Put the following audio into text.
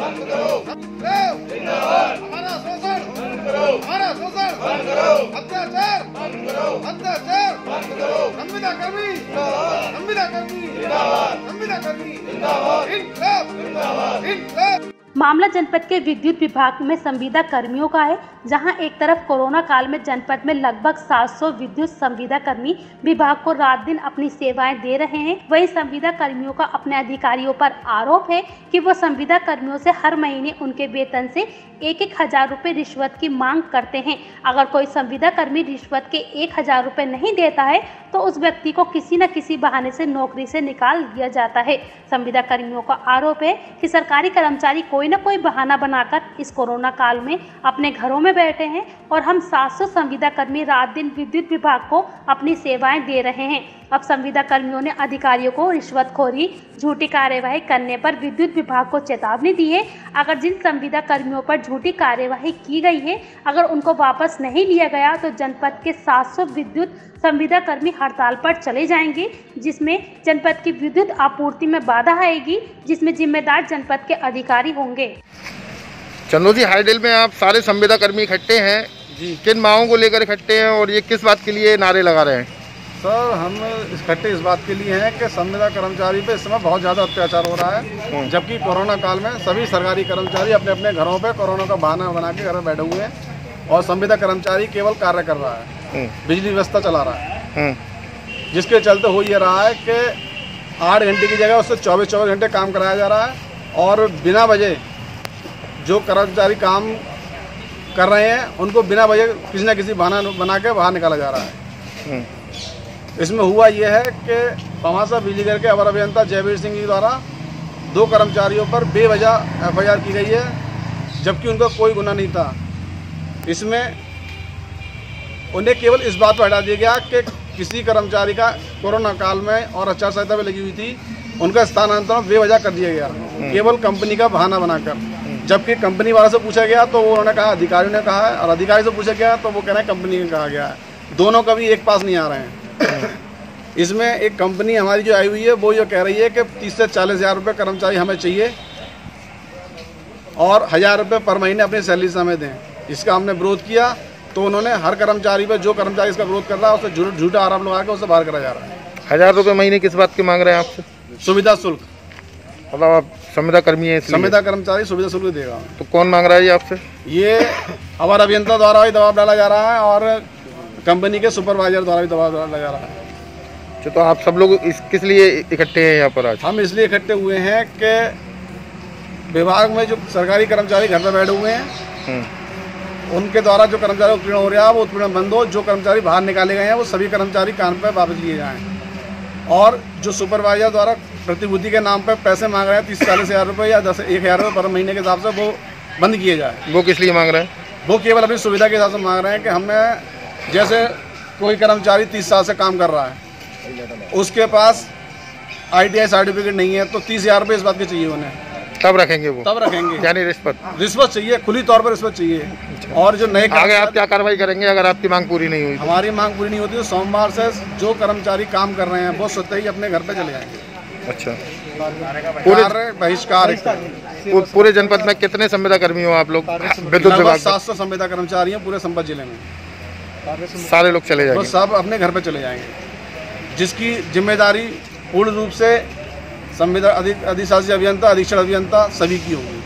बंद करो, जिंदाबाद, हमारा शोषण बंद करो, हमारा शोषण बंद करो, अत्याचार बंद करो, अत्याचार बंद करो, संविदा कर्मी जिंदाबाद, संविदा कर्मी जिंदाबाद, संविदा कर्मी जिंदाबाद, इनकलाब जिंदाबाद, इनकलाब। मामला जनपद के विद्युत विभाग में संविदा कर्मियों का है, जहां एक तरफ कोरोना काल में जनपद में लगभग 700 विद्युत संविदा कर्मी विभाग को रात दिन अपनी सेवाएं दे रहे हैं। वहीं संविदा कर्मियों का अपने अधिकारियों पर आरोप है कि वो संविदा कर्मियों से हर महीने उनके वेतन से 1,000 रुपये रिश्वत की मांग करते हैं। अगर कोई संविदा कर्मी रिश्वत के 1,000 रुपये नहीं देता है तो उस व्यक्ति को किसी न किसी बहाने से नौकरी से निकाल दिया जाता है। संविदा कर्मियों का आरोप है कि सरकारी कर्मचारी कोई न कोई बहाना बनाकर इस कोरोना काल में अपने घरों में बैठे हैं और हम 700 संविदा कर्मी रात दिन विद्युत विभाग को अपनी सेवाएं दे रहे हैं। अब संविदा कर्मियों ने अधिकारियों को रिश्वतखोरी, झूठी कार्यवाही करने पर विद्युत विभाग को चेतावनी दी है। अगर जिन संविदा कर्मियों पर झूठी कार्यवाही की गई है, अगर उनको वापस नहीं लिया गया तो जनपद के 700 विद्युत संविदा कर्मी हड़ताल पर चले जाएंगे, जिसमें जनपद की विद्युत आपूर्ति में बाधा आएगी, जिसमें जिम्मेदार जनपद के अधिकारी होंगे। चंदू जी, हाईडेल में आप सारे संविदा कर्मी इकट्ठे हैं जी, किन मांगों को लेकर इकट्ठे हैं और ये किस बात के लिए नारे लगा रहे हैं? सर, हम इकट्ठे इस बात के लिए हैं कि संविदा कर्मचारी पे इस समय बहुत ज़्यादा अत्याचार हो रहा है, जबकि कोरोना काल में सभी सरकारी कर्मचारी अपने अपने घरों पे कोरोना का बहाना बना के घर में बैठे हुए हैं और संविदा कर्मचारी केवल कार्य कर रहा है, बिजली व्यवस्था चला रहा है, जिसके चलते हो ये रहा है कि 8 घंटे की जगह उससे 24 घंटे काम कराया जा रहा है और बिना वजह जो कर्मचारी काम कर रहे हैं उनको बिना वजह किसी न किसी बहाना बना के बाहर निकाला जा रहा है। इसमें हुआ यह है कि पमासा बिजली घर के अवर अभियंता जयवीर सिंह जी द्वारा 2 कर्मचारियों पर बेवजह FIR की गई है, जबकि उनका कोई गुनाह नहीं था। इसमें उन्हें केवल इस बात पर हटा दिया गया कि किसी कर्मचारी का कोरोना काल में और आचार संहिता में लगी हुई थी, उनका स्थानांतरण बेवजह कर दिया गया, केवल कंपनी का बहाना बनाकर। जबकि कंपनी वालों से पूछा गया तो उन्होंने कहा अधिकारियों ने कहा है, और अधिकारी से पूछा गया तो वो कह रहे हैं कंपनी ने कहा गया है। दोनों कभी एक पास नहीं आ रहे हैं। इसमें एक कंपनी हमारी जो आई हुई है वो ये कह रही है कि 30 से 40 हज़ार रुपये कर्मचारी हमें चाहिए और 1,000 रुपये पर महीने अपनी सैलरी से हमें दें। इसका हमने विरोध किया तो उन्होंने हर कर्मचारी पर, जो कर्मचारी इसका विरोध कर रहा है उसे झूठा आरोप लगा के उसे बाहर करा जा रहा है। 1,000 रुपये महीने किस बात की मांग रहे हैं आपसे? सुविधा शुल्क। मतलब आप संविदा कर्मी है, संविदा कर्मचारी सुविधा शुल्क देगा। तो कौन मांग रहा है ये आपसे? ये अवर अभियंता द्वारा भी दबाव डाला जा रहा है और कंपनी के सुपरवाइजर द्वारा भी दबाव डाला जा रहा है। तो आप सब लोग किस लिए इकट्ठे हैं यहाँ पर आज? हम इसलिए इकट्ठे हुए हैं कि विभाग में जो सरकारी कर्मचारी घर पर बैठे हुए हैं उनके द्वारा जो कर्मचारी उत्पीड़न हो रहा है वो उत्पीड़न बंद हो। जो कर्मचारी बाहर निकाले गए हैं वो सभी कर्मचारी काम पर वापस लिए जाएँ और जो सुपरवाइजर द्वारा प्रतिभूति के नाम पर पैसे मांग रहे हैं 30-40 हज़ार रुपये या 1,000 रुपये पर महीने के हिसाब से, वो बंद किए जाए। वो किस लिए मांग रहे हैं? वो केवल अपनी सुविधा के हिसाब से मांग रहे हैं कि हमें, जैसे कोई कर्मचारी 30 साल से काम कर रहा है, उसके पास ITI सर्टिफिकेट नहीं है तो 30,000 रुपये इस बात के चाहिए उन्हें, तब रखेंगे वो, तब रखेंगे। यानी रिश्वत चाहिए, खुली तौर पर रिश्वत चाहिए। और जो नए आगे आप क्या कार्रवाई करेंगे अगर आपकी मांग पूरी नहीं हुई? हमारी मांग पूरी नहीं होती तो सोमवार से जो कर्मचारी काम कर रहे हैं वो स्वतः ही अपने घर पे चले जाएंगे। अच्छा, पूरे बहिष्कार। पूरे जनपद में कितने संविदा कर्मी हो आप लोग? विद्युत विभाग 700 संविदा कर्मचारी हैं पूरे संपत जिले में। सारे लोग चले जाएंगे? वो सब अपने घर पे चले जाएंगे, जिसकी जिम्मेदारी पूर्ण रूप से संविदा अधिशासी अभियंता, अधीक्षण अभियंता सभी की होगी।